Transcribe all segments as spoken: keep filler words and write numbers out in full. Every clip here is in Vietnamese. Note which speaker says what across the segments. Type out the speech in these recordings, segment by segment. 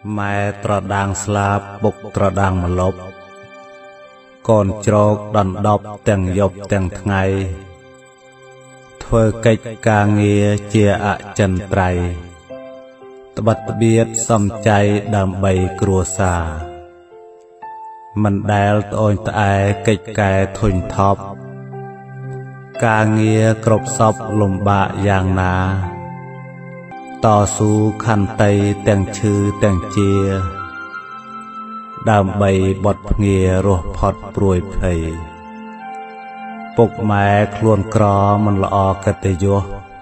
Speaker 1: Mẹ trò đang slap bục trò đang mà lộp. Còn trọc đòn đọc tiếng dọc tiếng ngày. Thơ cách ca nghe chia ạ chân trầy. Bật biết xâm chay đàm bày cửa xa. Mình đèl tôi tại cách kè thuỳnh thọp. Ca nghe cộp sọc lùm bạ giang ná. Tò su khăn tay tiếng chư tiếng chia. Đàm bày bọt nghe rùa phọt bùi phầy. Bục mẹ khuôn kró mình lọ kết tế dô.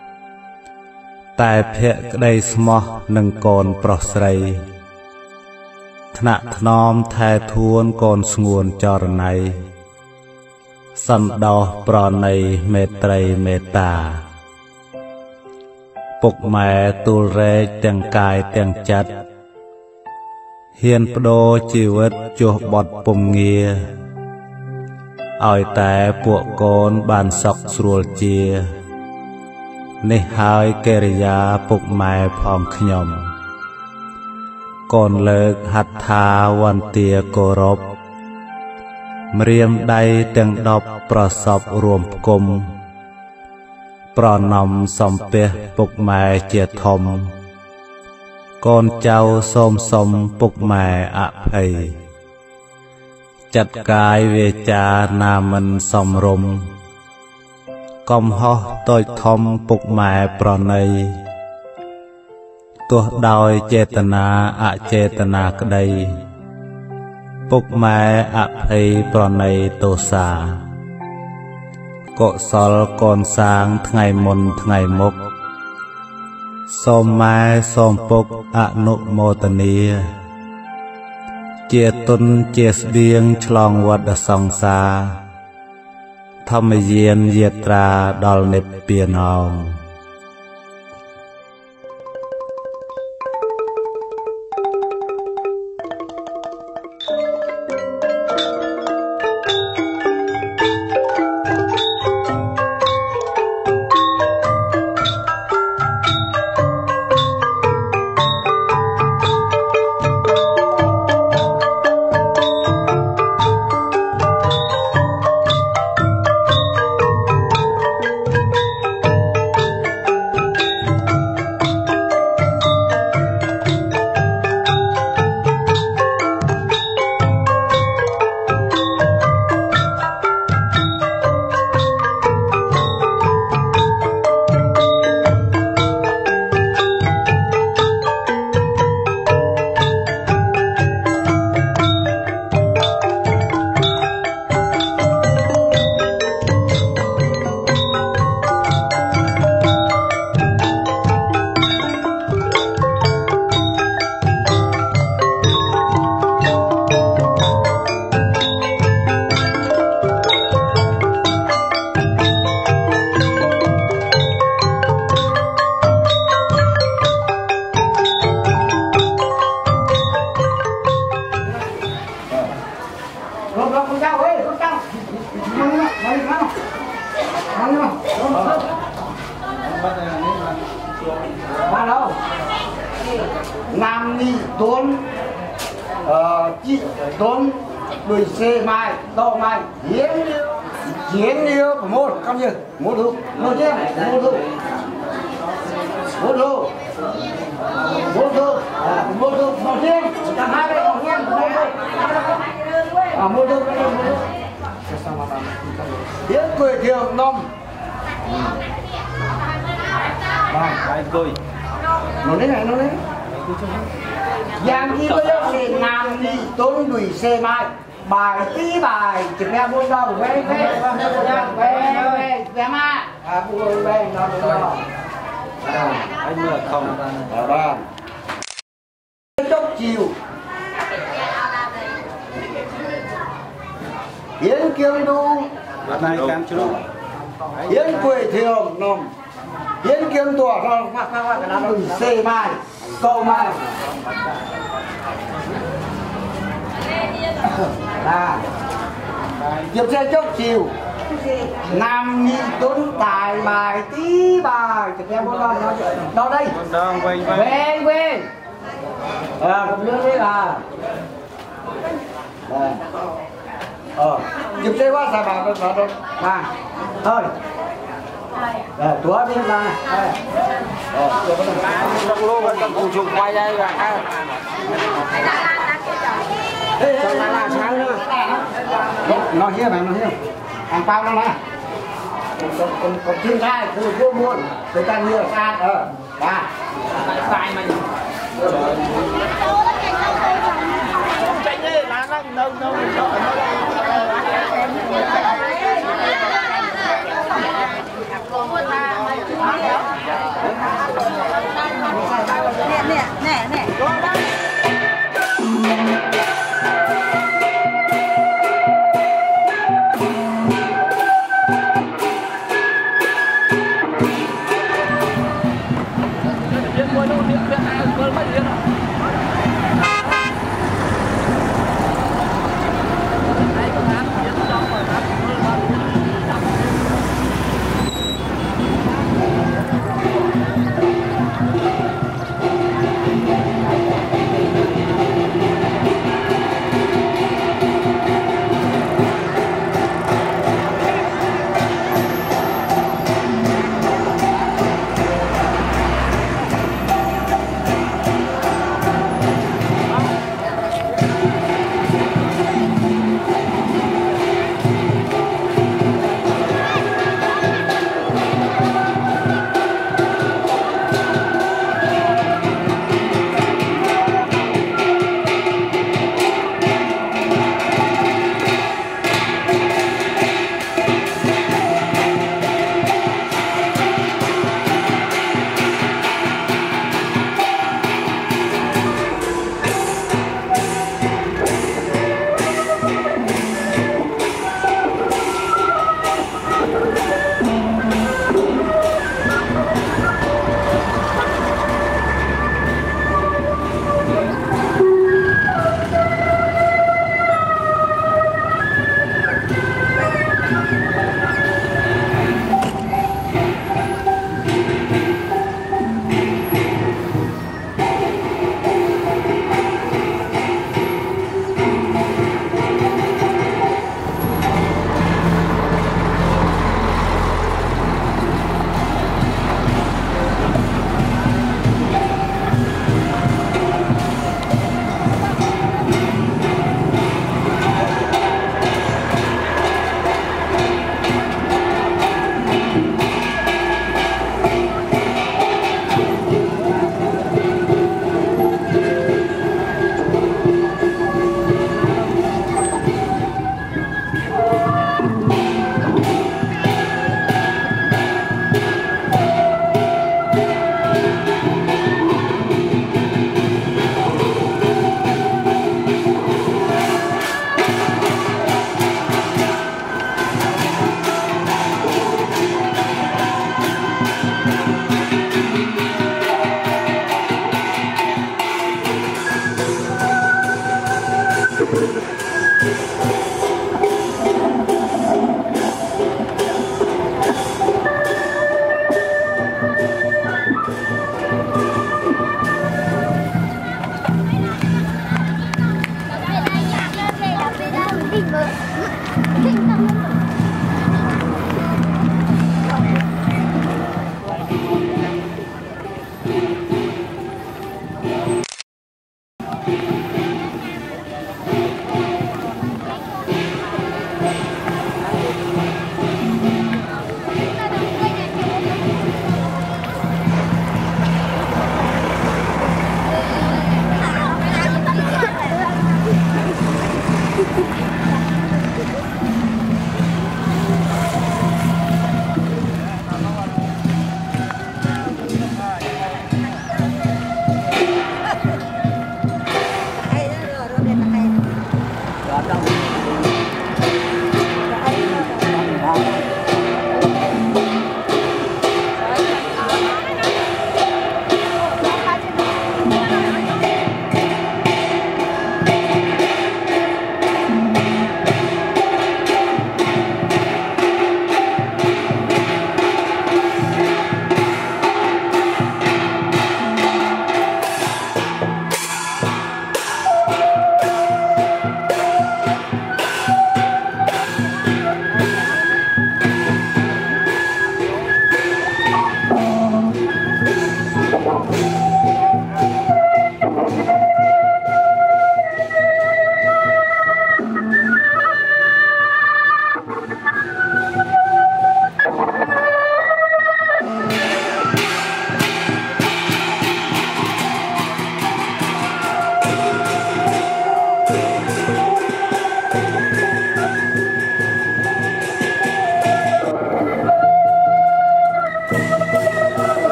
Speaker 1: Tại phệ đây smọ nâng con prọ srei. Thna thnom thai thuôn con nguồn cho rần này. Sâm đo prọ này mê trầy mê tà. Bục mẹ tùl rê tiếng cài tiếng chất. Hiên đô chi vết chuộc bọt bùm nghìa. Ôi tế buộc con bàn sọc srul chia. Nê hai kê rìa bục mẹ phòm khnyom. Con lợc hạt thà văn tìa cô rộp. Mriêm đầy tiếng đọc prọ sọc ruộng cung. Prọ nòng xóm bế bục mẹ chia thom. Con cháu xôm xôm bục mẹ ạ phầy. Chặt cái về cha nà mình xóm rung. Công hó tôi thom bục mẹ prọ này. Tuột đòi chế tà nà ạ chế tà nà cái đây. Bục mẹ ạ phầy prọ này tô xa. Cọ xol con sáng ngày môn ngày mốc. Xôm mẹ xôm bục ạ nụ mô tà nia. Chia tuân chia biếng chlong vật ở song xa. Thâm duyên diệt ra đòl nếp biên hồng.
Speaker 2: Nam ni tuấn chị tuấn đuổi xe mai to mai hiến hiến yêu một con gì một thu một chứ một thu một thu một thu một thu một chứ cả hai cái con hiến một thu à một thu hiến quê thiều nông
Speaker 3: hai tôi
Speaker 2: nó đấy này nó đấy giang chi có lớp thì nam đi tốn đuổi xe mai bài tí bài chỉ nghe buôn đâu về về về về về mà à buôn về nó nó
Speaker 3: anh mưa không
Speaker 2: ở đó chốc chiều hiến kiêng đu
Speaker 3: này cam chú
Speaker 2: hiến quê thiều nông hiến kiêng tỏa ra phát phát phát cái nào đuổi xe mai câu mai là chiều xe chốc chiều nam nhi tuấn tài bài tí bài thì em muốn lo nó đó đây
Speaker 3: đang quay
Speaker 2: về về à cầm nước đấy à đây ờ dịp xe quá xài bà bà bà bà thôi rồi túa đi ra đây ờ trong lô vẫn còn cùng chụp quay đây là ha đây đây là sáng nữa nó hiếp này nó hiếp hàng bao nó nè còn còn còn thiên thaiคือพวกมุนคือการเลือกสารเออมาตายมันใจเย็นนะนั่งนั่งนั่งเนี่ยเนี่ยเนี่ย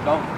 Speaker 3: công